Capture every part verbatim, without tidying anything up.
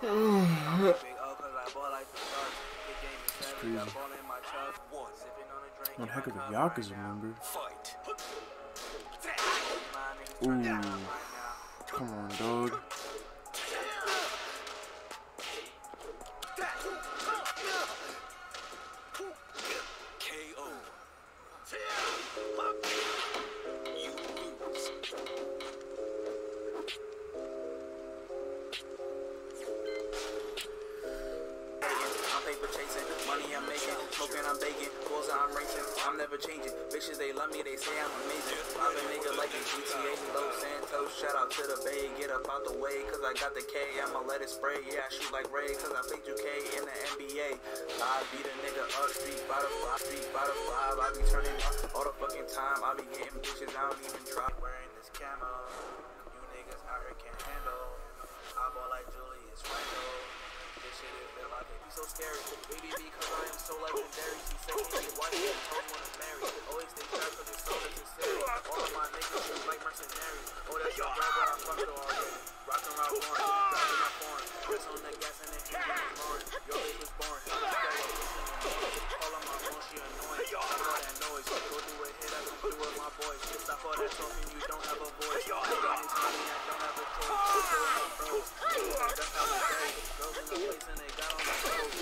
It's crazy. One heck of a Yakuza member. Ooh. Come on, dog. I'm baking, goals I'm racing, I'm never changing. Bitches, they love me, they say I'm amazing. I'm a nigga like a G T A, Los Santos. Shout out to the Bay, get up out the way, cause I got the K. I'ma let it spray, yeah, I shoot like Ray, cause I play two K in the N B A. I beat a nigga up, street by the five, street by the five. I be turning up all the fucking time. I be getting bitches, I don't even try. Wearing this camo, you niggas out here can't handle. I ball like Julius Randle. This shit is feel like it be so scary. Baby, because I am so legendary. She said he get white and told wanna marry. Always stay sharp cause it's so necessary. All of my niggas shoot like mercenaries. Oh, that's your brother, I fucked her already. Rockin' rock one, driving my foreign. Press on the gas and then hit when it's boring. Your bitch was born. All of my phone, she annoying. Stop all that noise. Go do a hit, I don't do with my boys. Stop all that talking, you don't have a voice. I got this money, I don't have a choice. That's how we go. Girls in the place and they got on the road.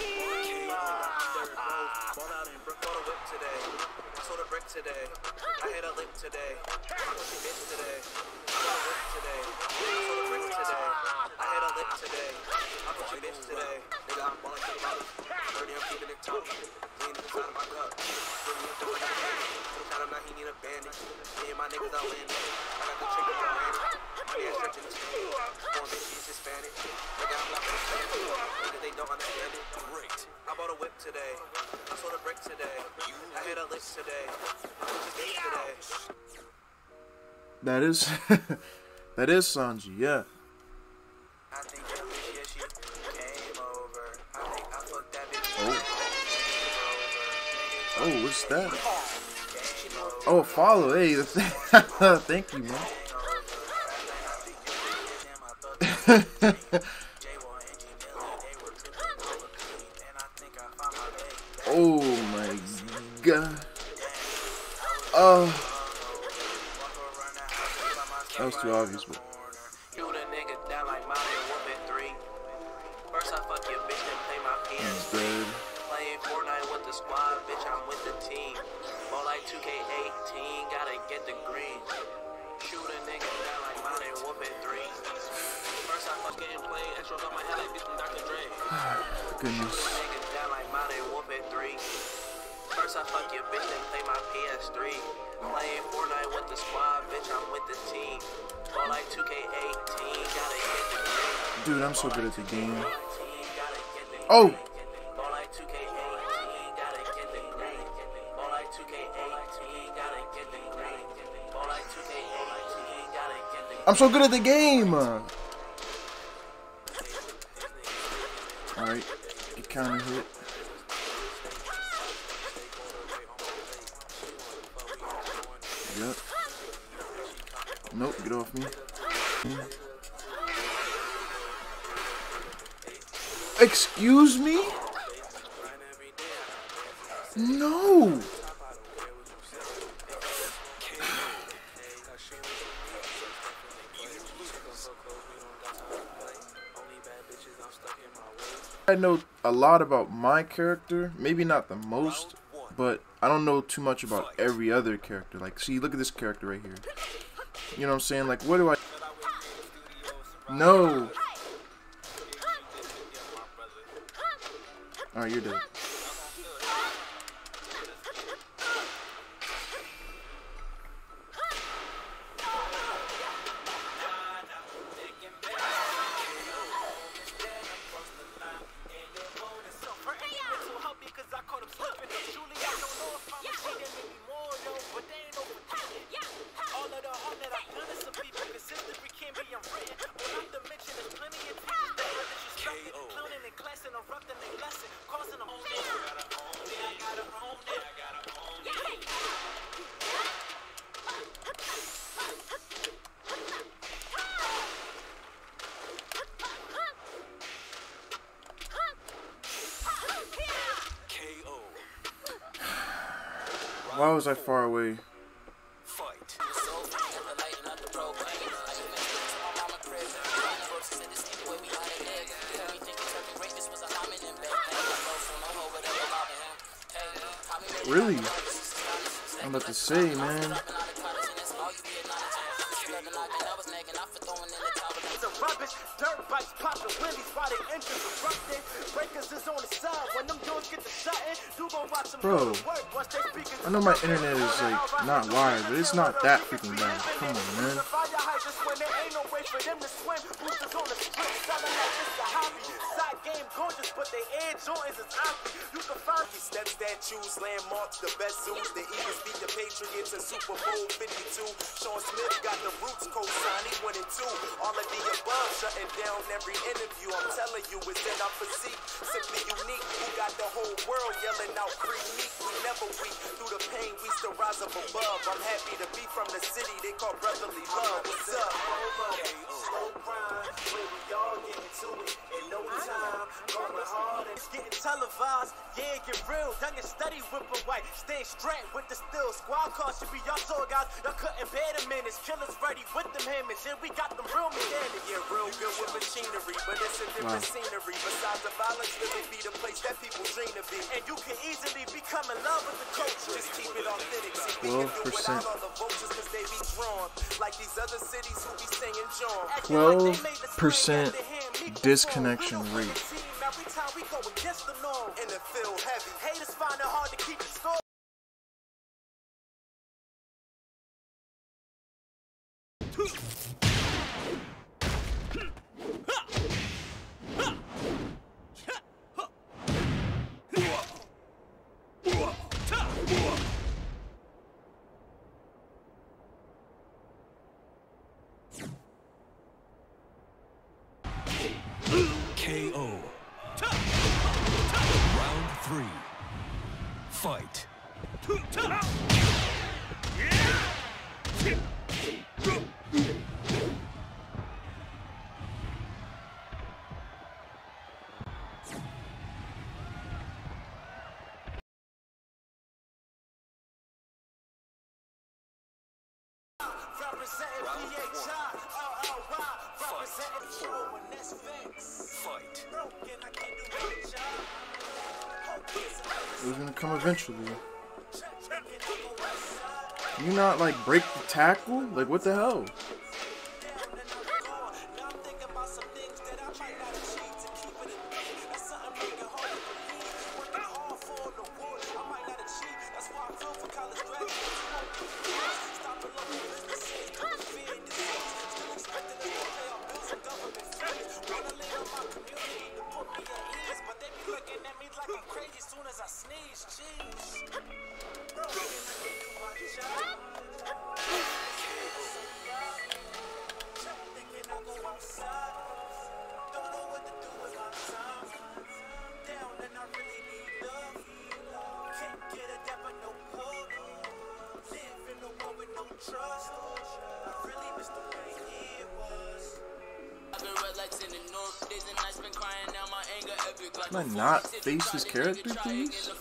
Ball out and brick all the whip today. I sold a brick today. I hit a lick today. I push a bitch today. I sold a whip today. I sold a brick today. I hit a lick today. I push a bitch today. Nigga, I'm balling to the bottom. thirty, I'm keeping it tough. Lean inside of my cup. Really up to my head. Shot him now, he need a bandage. Me and my niggas out in there. I got the trigger for Randy. Money ass stretching his face. Born bitch, he's Hispanic. Nigga, I'm not Hispanic. Nigga, they don't understand it. Great. I bought a whip today. I sold a brick today. I hit a lick today. I put a bitch today. That is, that is Sanji, yeah. I think that bitch, yeah, she came over. I think I fucked that bitch. Oh. Oh, what's that? Oh, follow. Hey, thank you, man. Oh my god. Oh. That was too obvious, but. Shoot a nigga down like Molly whoop it three. First I fuck your bitch and play my P S three. Playing Fortnite with the squad, bitch, I'm with the team. More like two K eighteen, gotta get the green. Shoot a nigga down like Molly whoop it three. First I fuck getting played, extras on my head like bitch from Doctor Dre. Goodness. Shoot a nigga down like Molly whoop it three. First I fuck your bitch and play my P S three. Playing Fortnite with the squad, bitch, I'm with the team. More like two K eighteen, gotta get the green. Dude, I'm so good at the game. Oh! I'm so good at the game! Alright, get counter hit. Yep. Nope, get off me. Excuse me? No! I know a lot about my character, maybe not the most, but I don't know too much about every other character. Like, see, look at this character right here. You know what I'm saying? Like, what do I... No! Alright, you're dead. Clowning in class and erupting they lesson, causing them Why was I far away? Fight. Really? I'm about to say, man. Dirt bikes popping willies while they engines erupting. Breakers is on the side when them doors get the shutting. You gon' watch them Bro, work once they speak. I know my internet is like not wired, but it's not that freaking bad. Come on, man. Fire hydrants when there ain't no way for them to swim. Boosters on the strip selling like it's a hobby. Side game gorgeous, but they air Jordans is ugly. You can find these steps that choose landmarks, the best zoos. The Eagles beat the Patriots in Super Bowl fifty-two. Sean Smith got the roots co-sign, he went in two. All of the above shutting down every interview. I'm telling you, it's in our physique. Simply unique. We got the whole world yelling out creamy. We never weak. Through the pain, we still rise up above. I'm happy to be from the city they call brotherly love. What's up? Slow grind, where we all getting to it in no time. Going hard and it's getting televised. Yeah, get real. Young and steady, whipping white. Staying straight with the steel. Squad car should be y'all tour guys. Y'all couldn't bear the minutes. Killers ready with them hammers. Yeah, we got them real mechanics. Yeah, real good with machinery, but it's a different wow. scenery. Besides the violence, really be the place that people dream to be. And you can easily become in love with the culture. Just keep it authentic. See, we can do without all the vultures because they be drawn. Like these other cities who be singing John. twelve percent disconnection rate. Every time we go against the norm. And it feel heavy. Haters find it hard to keep it score. K O. Round three. Fight. It was gonna come eventually. You not like break the tackle? Like what the hell? Can I not face this character, please?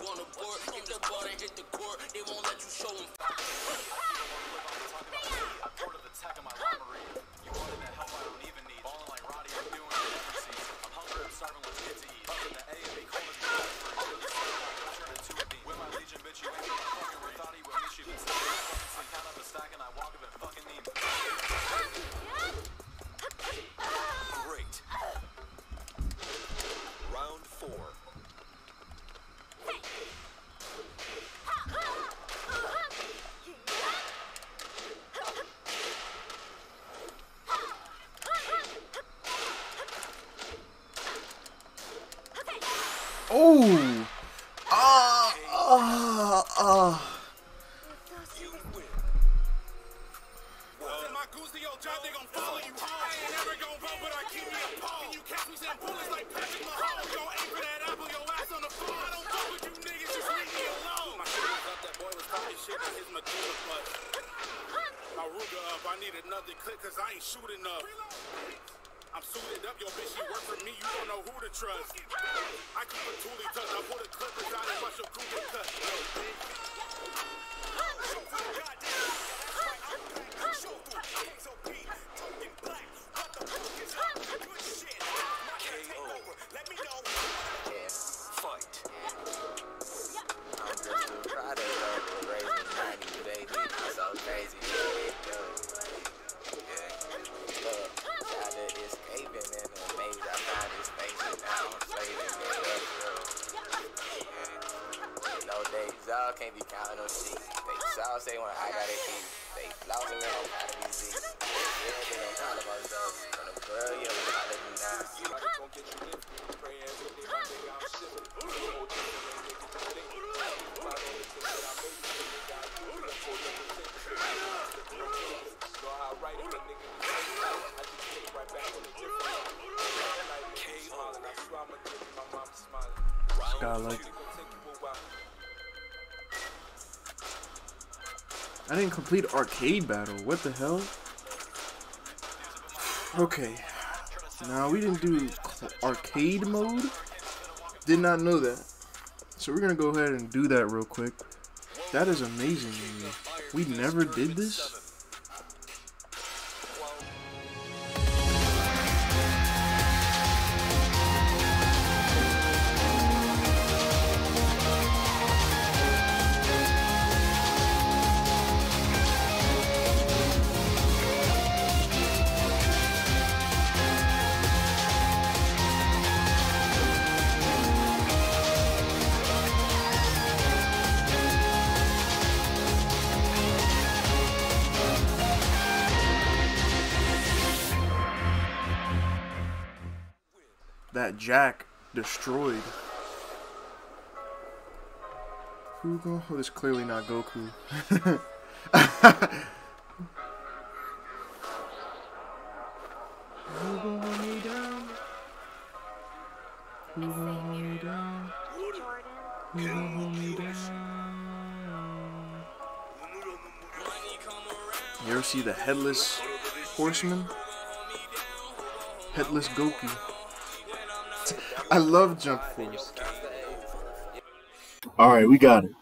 Oh! Ah! Ah! Ah! I need another clip cause I ain't shooting up. I'm suited up, yo bitch, you work for me, you don't know who to trust. I keep a toolie tucked, I pull the clippers out and rush your crew to cut. Yo, bitch. Y'all can't be counting on shit. They all say when I got it keep. They flossing me on how to be Z. Yeah, they don't talk about those. When a girl, yeah, we gotta do now. Somebody gon' get you lifted. Pray every day, my nigga, I'm shivering. Skylight. I didn't complete arcade battle. What the hell? Okay. Now we didn't do arcade mode. Did not know that. So we're gonna go ahead and do that real quick. That is amazing. We never did this. That Jack destroyed. Who go? Oh, this is clearly not Goku. Who gon' hold me down? Who gon' hold me down? Who gon' hold me down? You ever see the Headless Horseman? Headless Goku. I love Jump Force. Alright, we got it.